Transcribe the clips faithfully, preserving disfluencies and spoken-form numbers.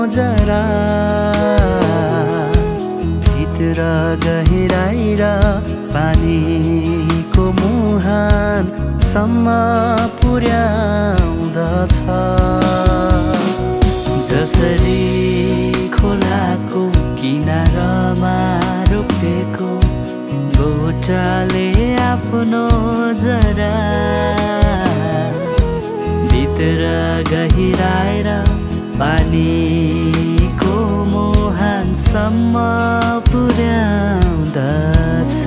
जरा भित्र गहिराई र पानीको मुहानसम्म पुर्याउँदछ। जसरी खोलाको किनारमा रोपेको बोटाले आफ्नो जरा भित्र गहिराएर पानीको मुहानसम्म पुर्याउँदछ।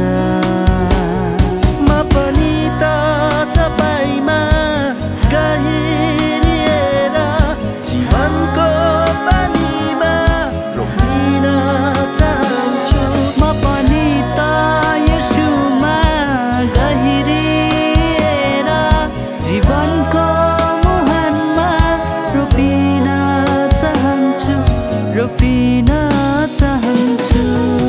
म पनि त तपाईमा गहिरिएर जीवनको पानीमा रोपिन चाहन्छु। म पनि त येशूमा गहिरिएर जीवनको मुहानमा रोपिन चाहन्छु, रोपिन चाहन्छु।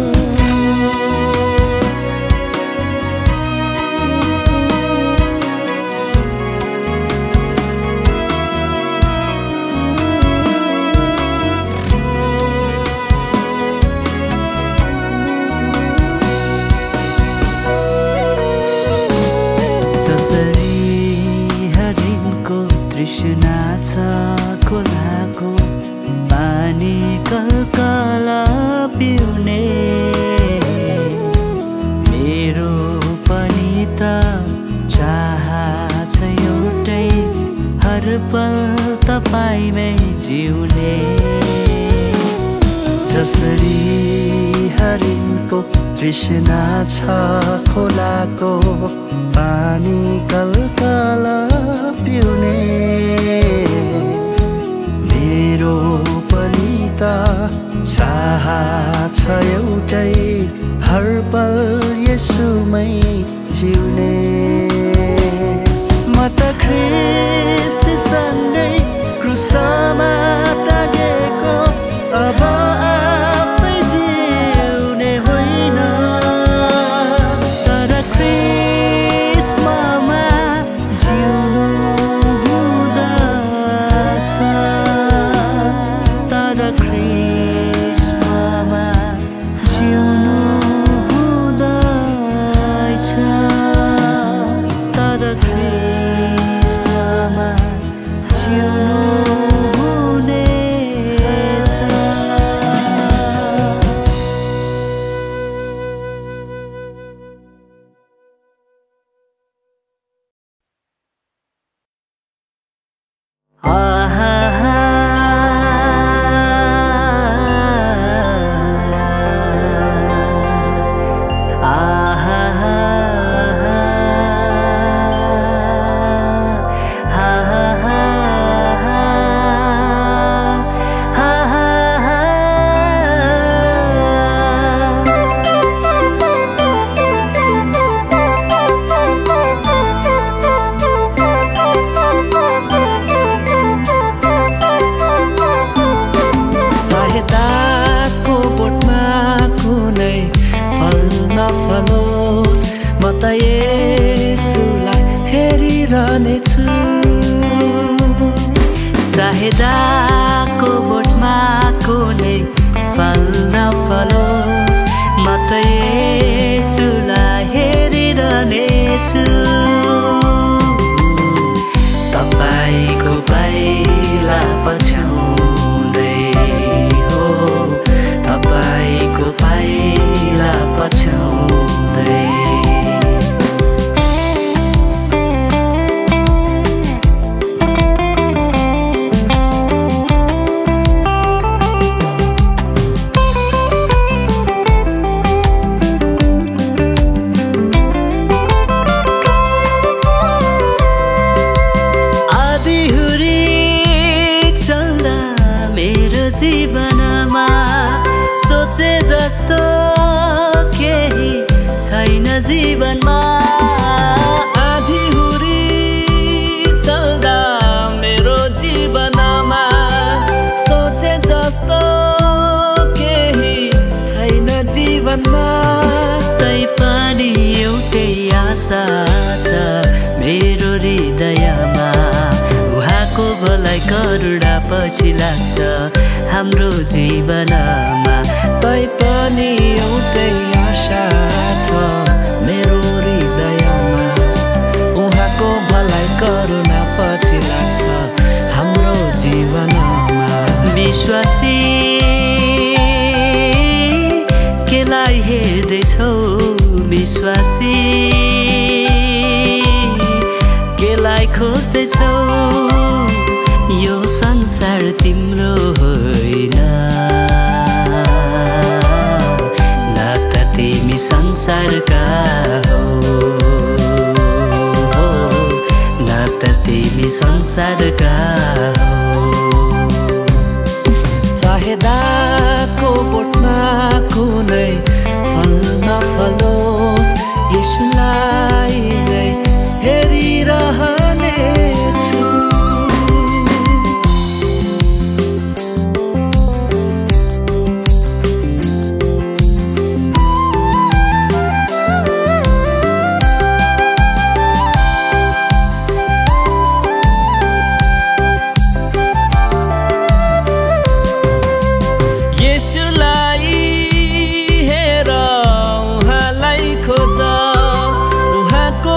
जसरी हरिणको तृष्णा छ खोलाको पानी कलकल पिउने, मेरो पनि त चाह छ एउटै हर पल तपाईमै जिउने। जसरी हरिणको तृष्णा छ खोलाको पानी कलकल पिउने, मेरो पनि त चाह छ एउटै हर पल येशूमै जिउने। म त ख्रीष्टसँगै क्रुसमा टाँगेको अब आफै जिउने होइन, तर ख्रीष्टमा जिउनु हुँदछ, तर ख्रीष्टमा जिउनु हुँदैछ, तर ख्रीष्टमा जिउनु हुनेछ। आहा म त येशूलाई हेरिरहनेछु। चाहे दागको बोटमा कुनै फल नफलोस्, म त येशूलाई हेरिरहनेछु। तपाईको पाइला पछ्याउँदै हो, तपाईको पाइला पछ्याउँदै जीवनमा सोचे जस्तो केही छैन जीवनमा। आधी हुरी चल्दा मेरो जीवनमा सोचे जस्तो केही छैन जीवनमा। तैपनि एउटै आशा छ मेरो हृदयमा, उहाँको भलाइ भलाइ करुणा पछि लाग्छ हाम्रो जीवनमा। तैपनि एउटै आशा छ मेरो हृदयमा, उहाँको भलाइ करुणा पछि लाग्छ हाम्रो जीवनमा। विश्वासी केलाई हेर्दैछौ, विश्वासी केलाई खोज्दैछौ, यो संसार तिम्रो होइन, न त तिमी संसारका हो, न त तिमी संसारका हो। चाहे दाको बोटमा कुनै फल नफलोस्, येशूलाई नै हेरिरहनेछु। येशूलाई हेर, उहाँलाई खोज, उहाँको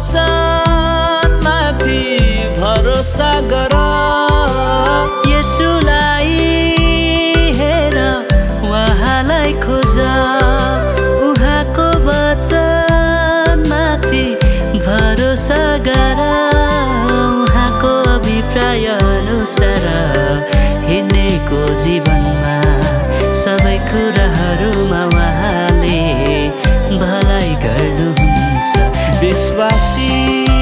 वचनमाथि भरोसा गर। येशूलाई हेर, उहाँलाई खोज, उहाँको वचनमाथि भरोसा गर। उहाँको अभिप्राय अनुसार हिँडेको जीवनमा सबै कुराहरूमा उहाँले भलाइ गर्नुहुन्छ। विश्वासी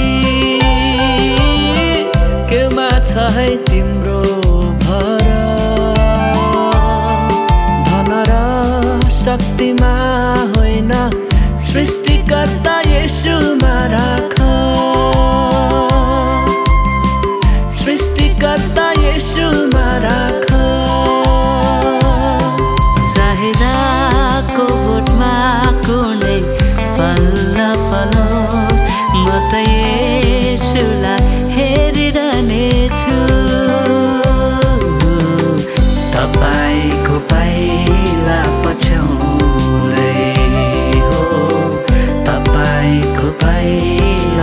केमा छ है तिम्रो भर, धन र शक्तिमा होइन, सृष्टिकर्ता येशूमा राख, सृष्टिकर्ता येशूमा राख। चाहे दाको बोटमा कुनै फल नफलोस्, म त येशूलाई हेरिरहनेछु। तपाईँको पाइला पछ्याउँदै हो, तपाईँको पाइला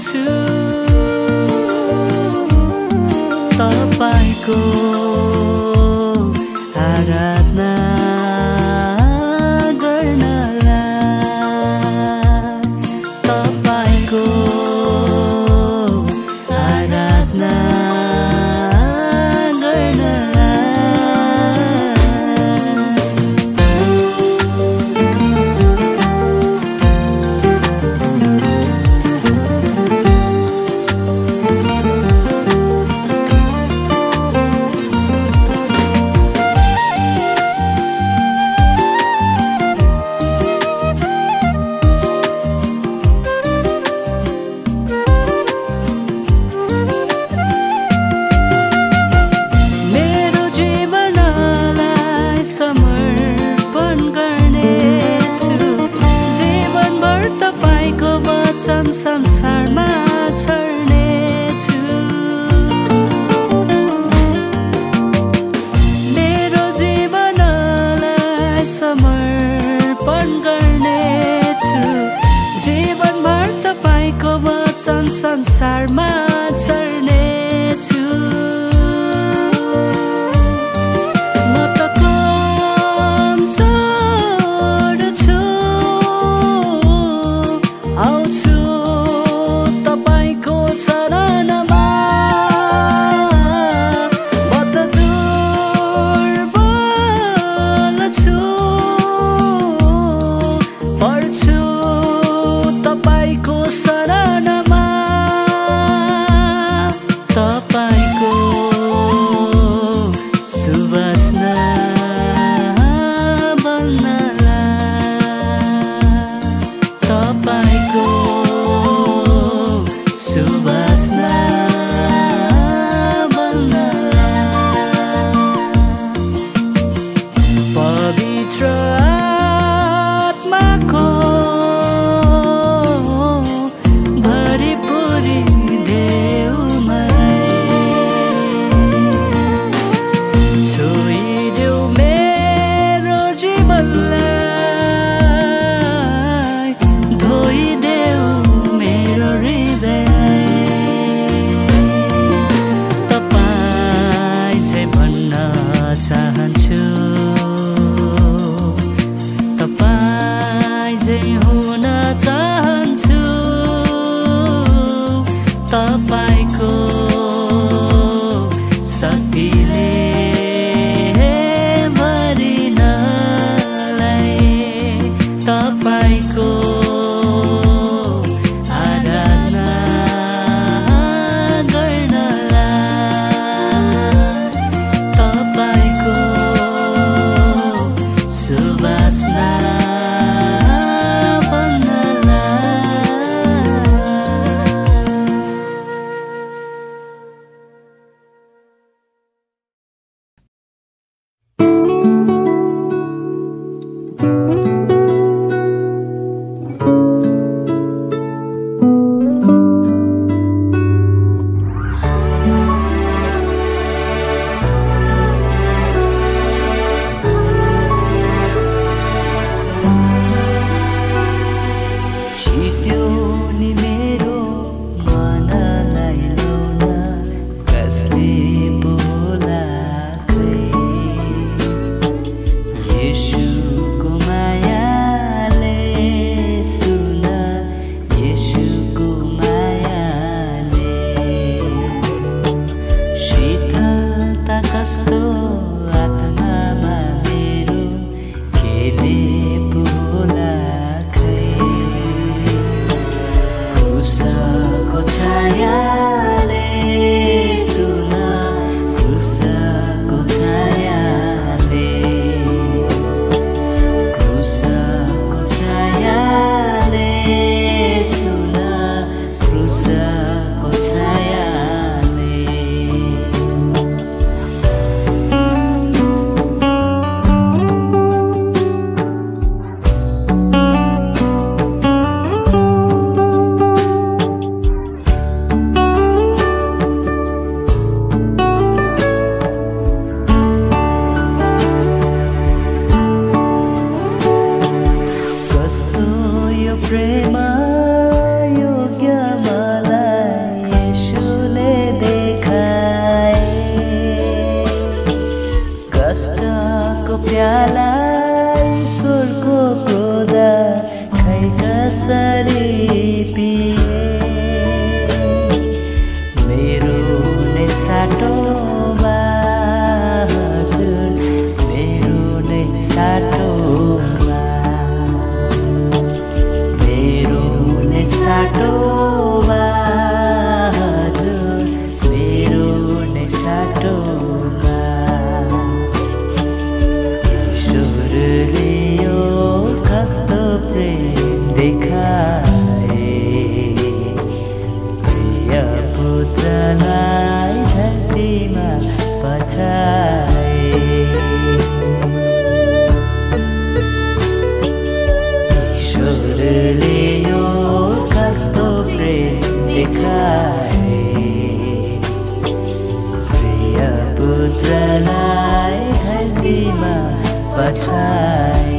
छु तपाईको आराधना गर्नलाई तपाईको आराधना संसारमा छर्नेछु मेरो जीवनलाई समर्पण गर्नेछु जीवनभर तपाईको वचन संसारमा छर्नेछु म त कमजोर छु आउँछु पुत्रलाई धरतीमा पठाए। ईश्वरले यो कस्तो प्रेम देखाए, प्रिय पुत्रलाई धरतीमा पठाए।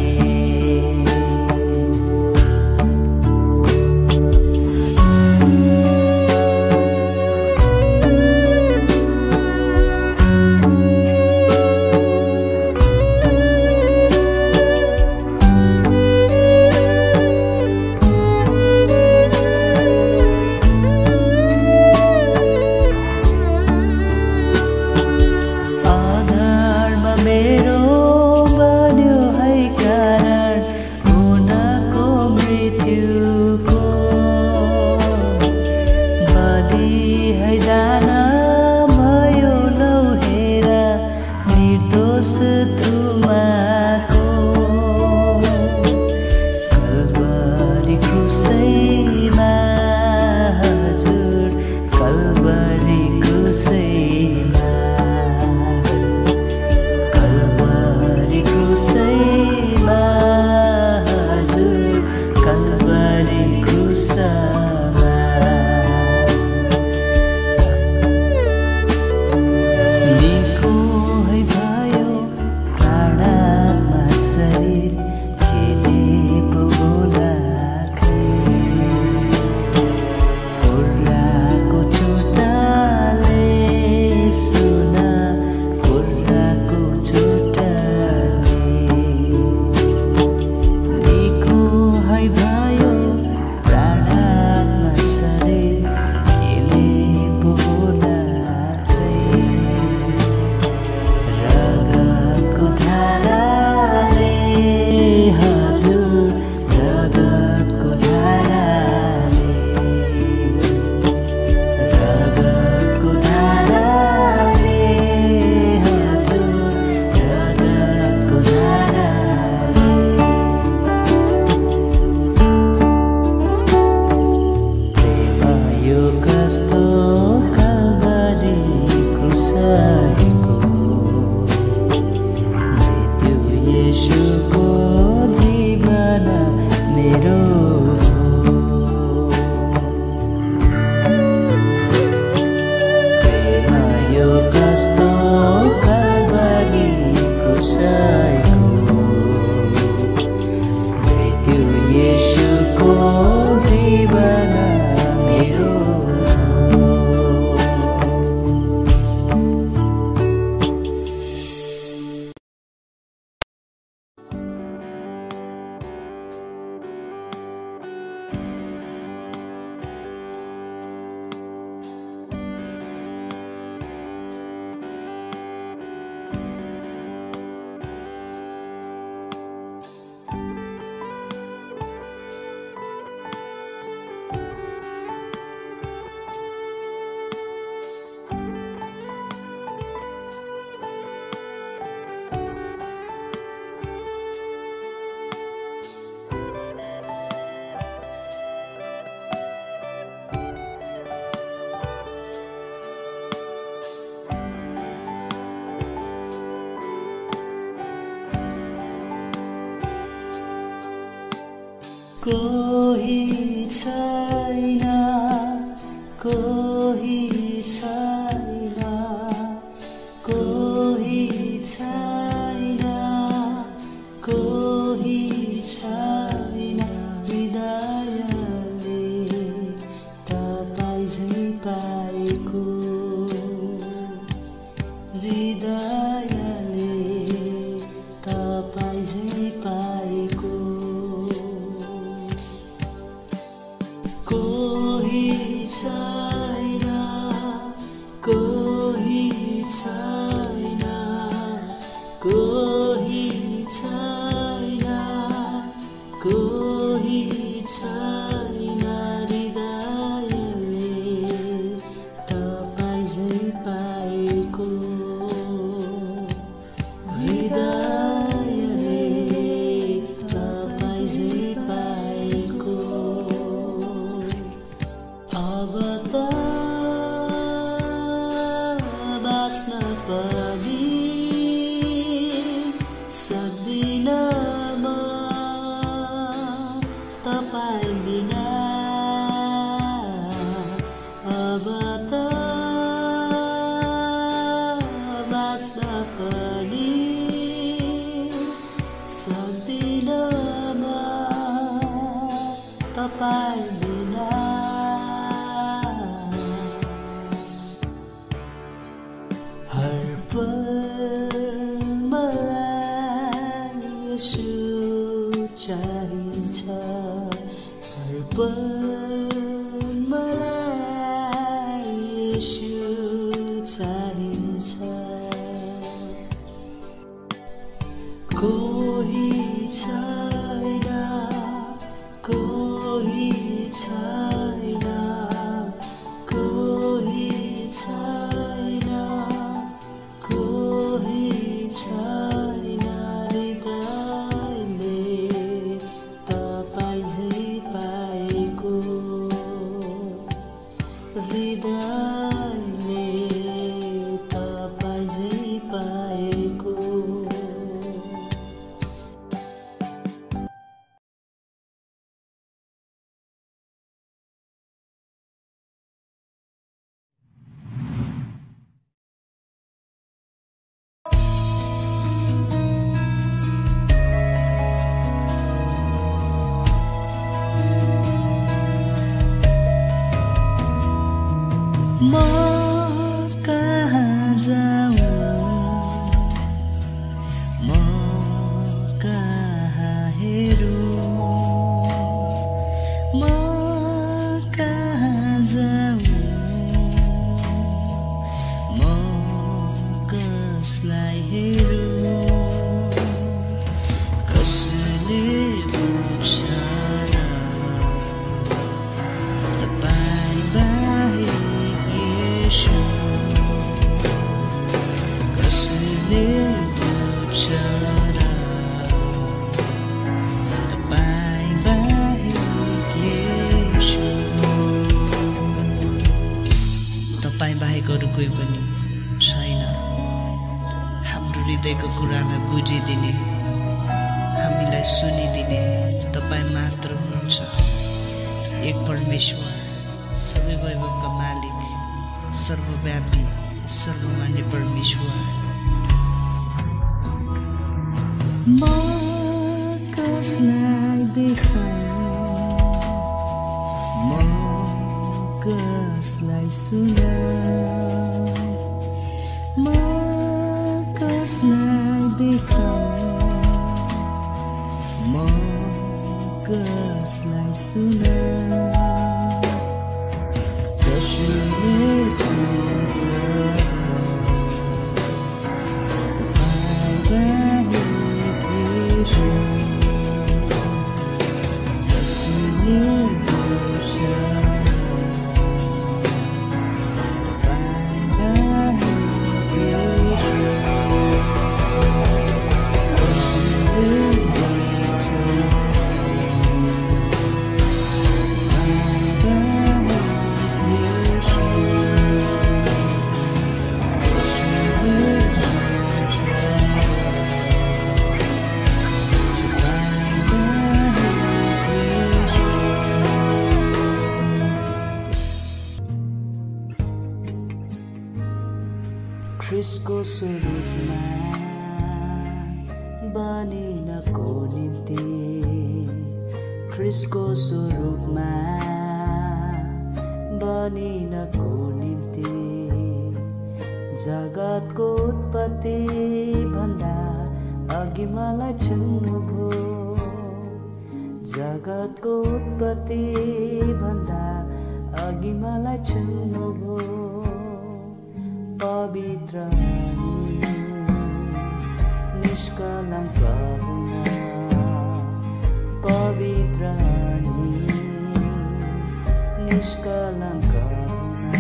कोही छैन, कोही छैन, कोही छैन, कोही छैन हृदयले तपाईँ झै पाएको, हृदयले तपाईँ झै पाएको। कोही छैन, कोही छैन, कोही छैन, कोही छैन हृदयले तपाईँ झै पाएको, हृदयले तपाईँ झै पाएको। अब त बाँच्न पनि सक्दिन म तपाईँ बिना अब त बाँच्न पनि सक्दिन म तपाईँ बिना हर पल मलाई यसो चाहिन्छ हर पल मलाई यसो चाहिन्छ कोही छैन कोही छैन कोही छैन कोही छैन हृदयले तपाईँ झै पाएको हृदयले तपाईँ झै पाएको म कहाँ जाऊँ म कहाँ हेरौँ म कहाँ जाऊँ म कसलाई हेरौँ कसले बुझ्छ र तपाईँ बाहेक कसले बुझ्छ र तपाईँ बाहेक यसो तपाईँ बाहेक अरू कोही पनि छैन हाम्रो हृदयको कुरालाई बुझिदिने हामीलाई सुनिदिने तपाईँ मात्र हुनुहुन्छ एक परमेश्वर सबै वैभवका मालिक सर्वव्यापी सर्वमान्य परमेश्वर म कसलाई देखाऊँ म कसलाई सुनाऊँ म कसलाई देखाऊँ म कसलाई सुनाऊँ कसले सुन्छ ख्रिस्टको स्वरूपमा बनिनको निम्ति ख्रिस्टको स्वरूपमा बनिनको निम्ति जगतको उत्पत्ति भन्दा अघि मलाई छुन्नुभयो जगतको उत्पत्ति भन्दा अघि मलाई छुन्नुभयो पवित्र निष्कलङ्क हुन पवित्र निष्कलङ्क हुन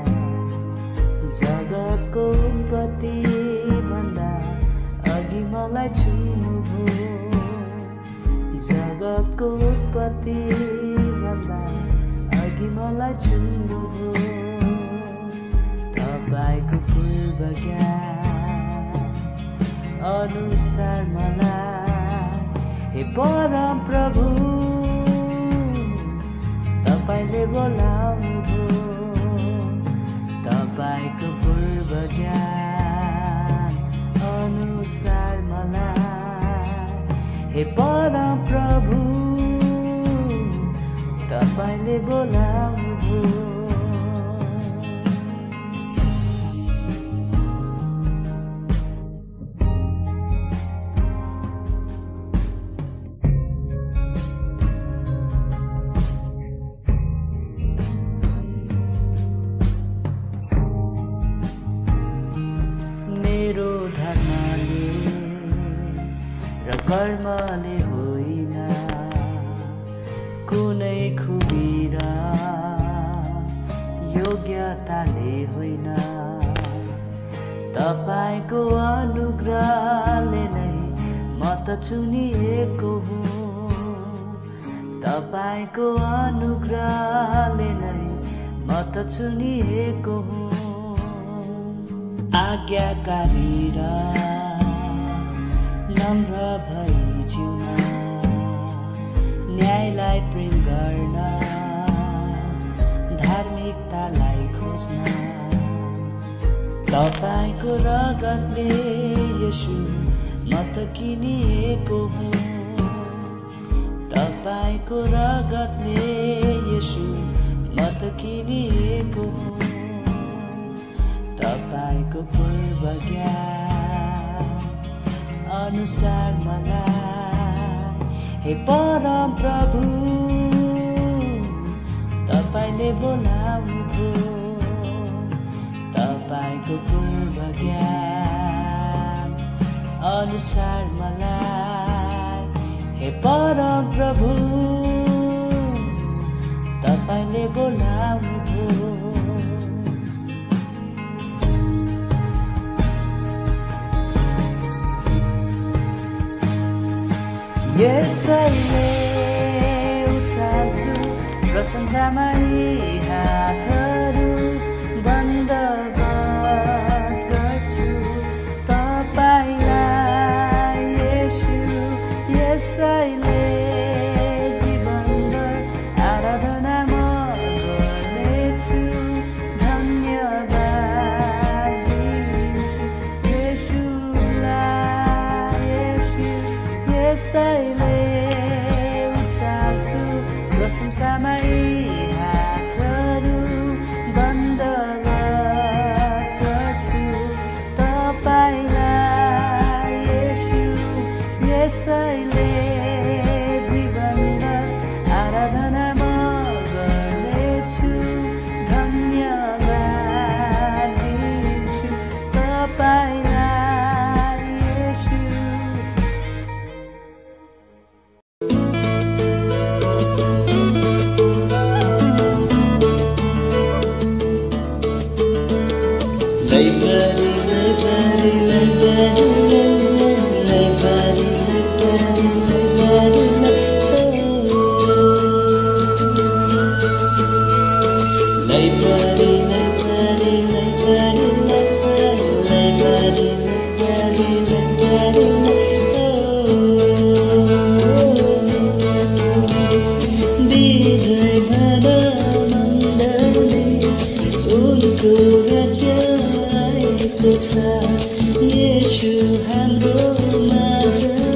जगतको उत्पत्ति भन्दा अघि मलाई छुन्नुभयो जगतको उत्पत्ति भन्दा अघि मलाई छुन्नुभयो तपाईँको पूर्व ज्ञान अनुसार मलाई हे परम प्रभु तपाईले बोलाउनुभयो तपाईको पूर्व ज्ञान अनुसार मलाई हे परम प्रभु तपाईले बोलाउनुभयो मेरो धर्मले र कर्मले होइन कुनै खुबी र योग्यताले होइन तपाईको अनुग्रहले नै म त चुनिएको हुँ तपाईको अनुग्रहले नै म त चुनिएको हुँ आज्ञाकारी र नम्र भई जिउन न्यायलाई प्रेम गर्न धार्मिकतालाई खोज्न तपाईको रगतले येशू म त किनिएको हुँ तपाईको रगतले येशू म त किनिएको हुँ तपाईको पूर्व ज्ञान अनुसार मलाई हे परम प्रभु तपाईले बोलाउनुभयो तपाईको पूर्व ज्ञान अनुसार मलाई हे परम प्रभु तपाईले बोलाउनुभयो यसैले उचाल्छु प्रशंसामा यी हातहरू दण्डवत गर्छु तपाईलाई येशू यसैले जीवनभर आराधना म गर्नेछु धन्यवाद दिन्छु येशूलाई येशू यसैले उचाल्छु प्रशंसामा यी हातहरू दण्डवत गर्छु तपाईलाई येशू यसैले जीवनभर आराधना म गर्नेछु धन्यवाद दिन्छु तपाईलाई येशू येशू हाम्रो माझ